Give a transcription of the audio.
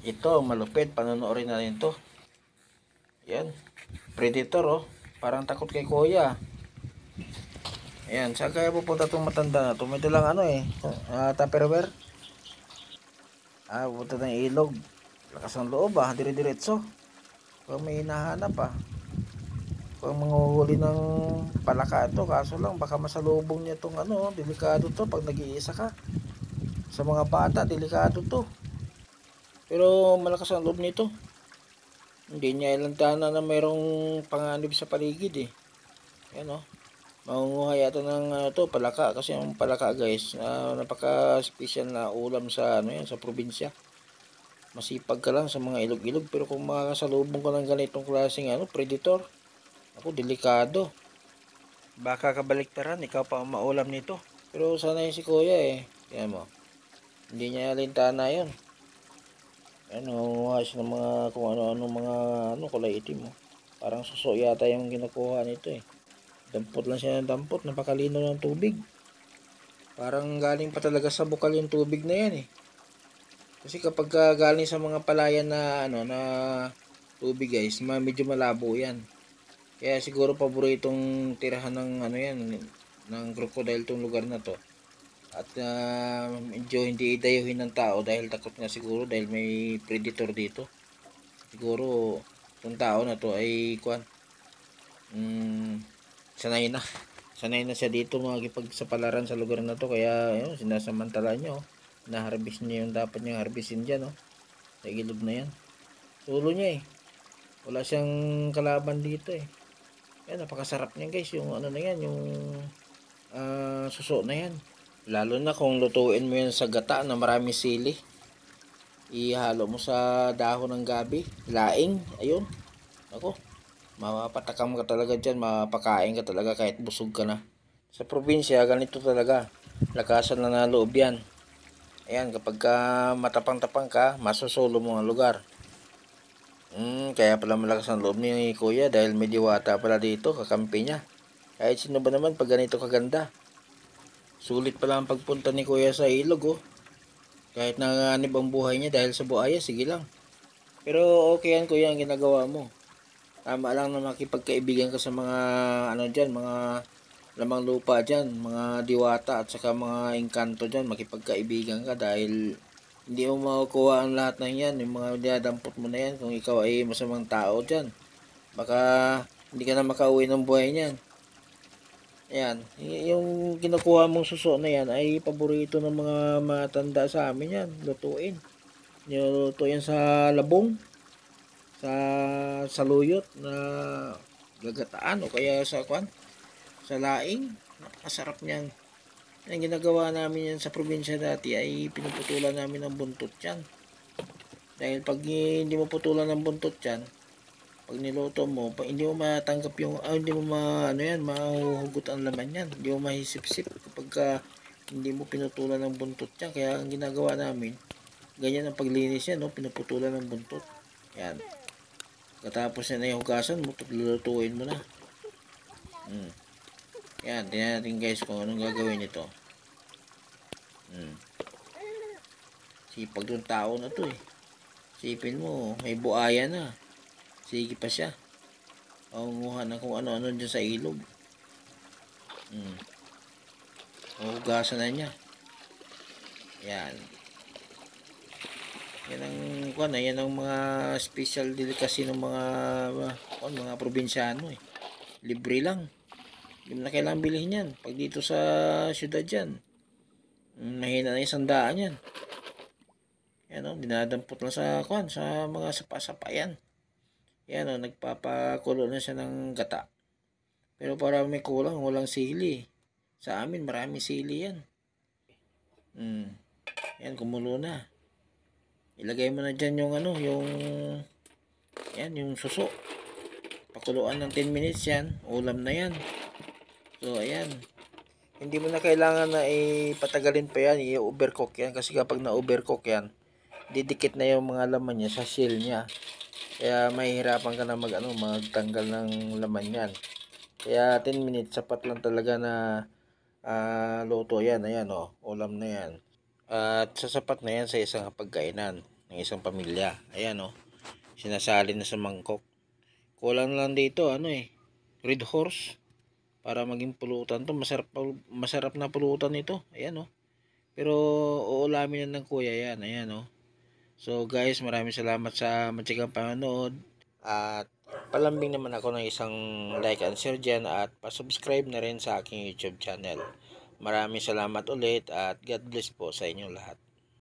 Ito, malupit. Panonoorin natin to. Yan. Predator, oh. Parang takot kay kuya. Ayan. Saan kaya pupunta itong matanda na to? May dalang ano eh. Tupperware. Pupunta ng ilog. Lakas ng loob ah. Dire-diretso. Kung may hinahanap ah. Kung manguhuli ng palaka ito. Kaso lang baka masalubong niya itong ano. Delikado to pag nag-iisa ka. Sa mga bata, delikado to. Pero malakas ang loob nito. Hindi niya ilantana na mayroong panganib sa paligid eh. Yan oh. Mangunguha yata ng palaka kasi yung palaka guys, napaka-special na ulam sa ano yan, sa probinsya. Masipag ka lang sa mga ilog-ilog pero kung makakasalubong ka ng ganitong klaseng predator, ako delikado. Baka kabaliktaran, ikaw pa ang maulam nito. Pero sana yung si kuya eh. Yan mo. Hindi niya alintana yun. Nangunguha siya ng mga kung ano-ano mga kulay itim mo. Parang suso yata yung kinukuha nito eh. Dampot lang siya ng dampot, napakalino ng tubig. Parang galing pa talaga sa bukal yung tubig na yan eh. Kasi kapag galing sa mga palayan na na tubig guys, medyo malabo yan. Kaya siguro paboritong tirahan ng yan, ng crocodile tong lugar na to. At medyo hindi idayuhin ng tao dahil takot nga siguro dahil may predator dito. Siguro itong tao na to ay sanay na. Sanay na siya dito makipagsapalaran sa lugar na to. Kaya yun, sinasamantala niya. Na-harvest niya yung dapat niyang harvestin dyan. Sa ilog na yan. Tulo niya eh. Wala siyang kalaban dito eh. Yan, napakasarap niya guys. Yung ano na yan, yung suso na yan. Lalo na kung lutuin mo yan sa gata na marami sili. Ihalo mo sa dahon ng gabi. Laing. Ayun. Ako. Mapapatakam ka talaga dyan. Mapakain ka talaga kahit busog ka na. Sa probinsya, ganito talaga. Lakasan na na loob yan. Ayan, kapag matapang-tapang ka, masusulo mo ang lugar. Kaya pala malakas ang loob ni kuya dahil may diwata pala dito, kakampi niya. Kahit sino ba naman pag ganito kaganda. Sulit pala ang pagpunta ni kuya sa ilog oh. Kahit nanganib ang buhay niya dahil sa buhaya, sige lang. Pero okay yan kuya ang ginagawa mo. Tama lang na makipagkaibigan ka sa mga mga lamang lupa dyan, mga diwata at saka mga engkanto dyan, makipagkaibigan ka dahil hindi mo makukuha ang lahat ng yan, yung mga dinadampot mo na yan kung ikaw ay masamang tao dyan. Baka hindi ka na makauwi ng buhay niyan. Ayan, yung kinukuha mong suso na yan ay paborito ng mga matanda sa amin yan, lutuin. Niluto yan sa labong, sa saluyot na gagataan o kaya sa laing. Napakasarap niyan. Ang ginagawa namin yan sa probinsya dati ay pinuputulan namin ng buntot yan. Dahil pag hindi mo putulan ng buntot yan, pag niluto mo, hindi mo matanggap yung, hindi mo mahuhugot ang laman yan. Hindi mo mahisip-sip kapag hindi mo pinutulan ng buntot yan. Kaya ang ginagawa namin, ganyan ang paglinis yan, pinuputulan ng buntot. Yan. Katapos na hugasan mo, lulutuin mo na. Yan, tingnan natin guys kung anong gagawin nito. Sipag yung tao na to eh. Sipin mo, may buaya na. Sige pa siya. Pangunguha na kung ano-ano dyan sa ilog. Hugasan na niya. Yan. Yan ang mga special delicacy ng mga probinsyano eh. Libre lang. Hindi mo na kailangan bilhin yan. Pag dito sa syudad dyan, mahina na 100 yan. Yan dinadampot lang sa mga sapa-sapa yan. Yan nagpapakulo na siya ng gata. Pero para may kulang, walang sili. Sa amin, marami sili yan. Yan, kumulo na. Ilagay mo na dyan yung yung suso. Pakuluan ng 10 minutes yan. Ulam na yan. So, ayan. Hindi mo na kailangan na ipatagalin pa yan. I-overcook yan. Kasi kapag na-overcook yan, didikit na yung mga laman niya sa shell niya. Kaya mahihirapan ka na magtanggal ng laman yan. Kaya 10 minutes sapat lang talaga na luto yan. Ayan ulam na yan. At sasapat na yan sa isang hapagkainan. ng isang pamilya. Ayan oh. Sinasali na sa mangkok. Kulang lang dito red horse para maging pulutan to. Masarap na pulutan ito. Ayan oh. Pero uulamin na ng kuya yan. Ayan oh. So guys, maraming salamat sa matyagang panonood. At palambing naman ako ng isang like and share dyan at pasubscribe na rin sa aking YouTube channel. Maraming salamat ulit at God bless po sa inyong lahat.